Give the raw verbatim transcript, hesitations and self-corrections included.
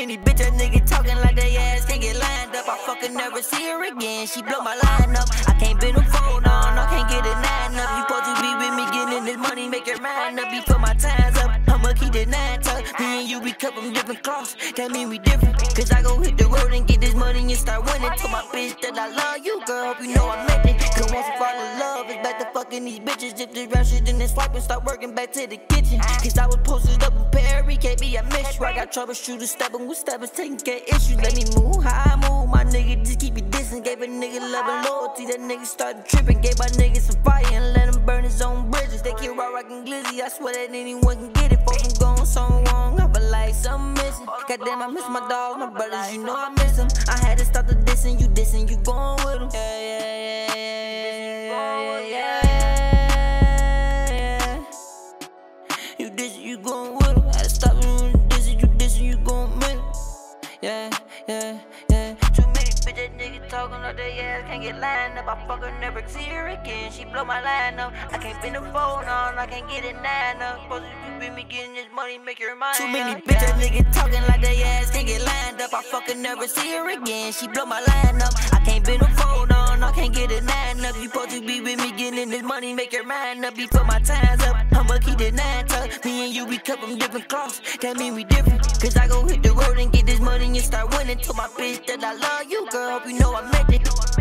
many bitches niggas talking like they ass can't get lined up. I fucking never see her again. She blow my line up. I can't bend a phone on, I can't get a nine up. You supposed to be with me getting this money, make your mind up before my time's up. I'ma keep the nine tuck. Me and you, we cut from different cloths. That mean we different. Cause I go hit the road and get this money and start winning. Told my bitch that I love you, girl. Hope you know I meant it. Cause once you fall in love, it's back to fucking these bitches. If this rap shit, then it's swipe and start working back to the kitchen. Cause I was posted up in Perry, K B, I miss you. I got troubleshooters stepping with steppers, taking care of issues. Let me move how I move, my nigga just keep it dissing. Gave a nigga love and loyalty, that nigga started tripping. Gave my nigga some fire and let him burn his own bridges. They keep rock rockin' glizzy, I swear that anyone can get it. Folks I'm going so wrong, I feel like something missing. Goddamn, I miss my dogs, my brothers, you know I miss them. I had to stop the dissing, you dissing, you going with them. Yeah, yeah, yeah, yeah, yeah, yeah, yeah. You dissing, you going with them. Had to stop you dissing, you dissing, you going with them. Yeah, yeah, yeah. Too many bitches niggas talking like they ass can't get lined up. I fuck her, never see her again. She blow my line up. I can't bend the phone on, I can't get it nine up. Supposed to be me getting this money, make her mine. Too many bitches niggas talking like they ass can't get lined up. I fuck her, never see her again. She blow my line up. I can't bend the phone on, I can't get it nine up. You supposed to be with me getting this money, make your mind up before my time's up. I'ma keep the nine tuck. Me and you, we cut from different cloths. That mean we different. Cause I go hit the road and get this money and start winning. Told my bitch that I love you, girl. Hope you know I meant it.